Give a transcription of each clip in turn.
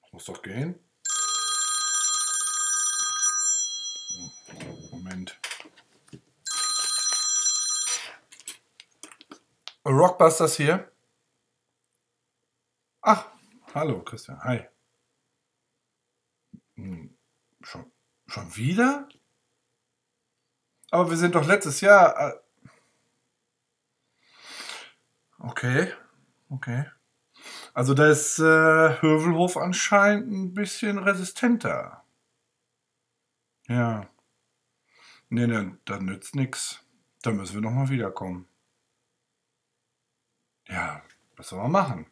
Muss doch gehen. Moment. Rockbusters hier. Ach, hallo Christian. Hi. Schon wieder? Aber wir sind doch letztes Jahr. Okay. Also da ist Hövelhof anscheinend ein bisschen resistenter. Ja. Nee, das nützt nix. Da müssen wir nochmal wiederkommen. Ja, was soll man machen?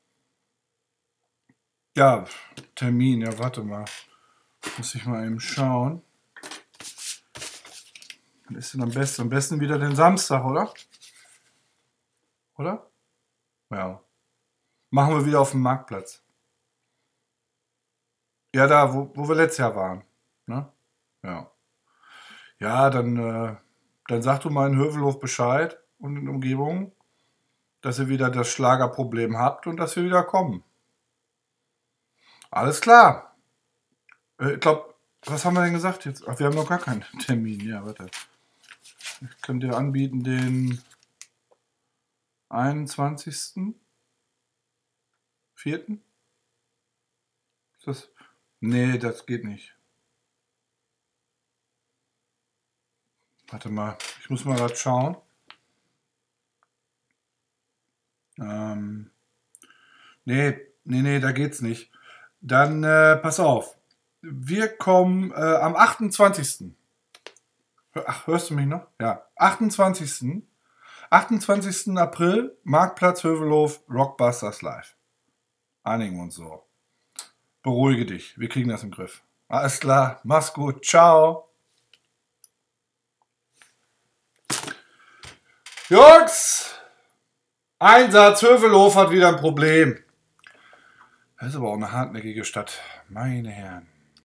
Ja, Termin, ja, warte mal. Muss ich mal eben schauen. Was ist denn am besten? Am besten wieder den Samstag, oder? Oder? Ja. Machen wir wieder auf dem Marktplatz. Ja, da, wo wir letztes Jahr waren. Ne? Ja. Ja, dann sag du mal in Hövelhof Bescheid und in der Umgebung, dass ihr wieder das Schlagerproblem habt und dass wir wieder kommen. Alles klar. Ich glaube, was haben wir denn gesagt jetzt? Ach, wir haben noch gar keinen Termin. Ja, warte. Ich könnte dir anbieten den 21.04. Ist das? Nee, das geht nicht. Warte mal, ich muss mal gerade schauen. Nee, da geht's nicht. Dann pass auf. Wir kommen am 28. Ach, hörst du mich noch? Ja, 28. 28. April, Marktplatz Hövelhof, Rockbusters live. Einigen wir uns so. Beruhige dich, wir kriegen das im Griff. Alles klar, mach's gut, ciao. Jungs, Einsatz, Hövelhof hat wieder ein Problem. Das ist aber auch eine hartnäckige Stadt, meine Herren.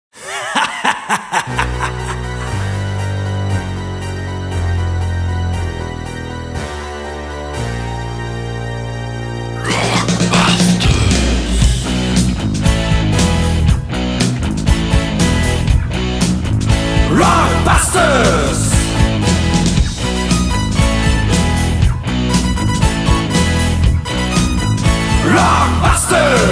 Rockbusters! Rockbusters!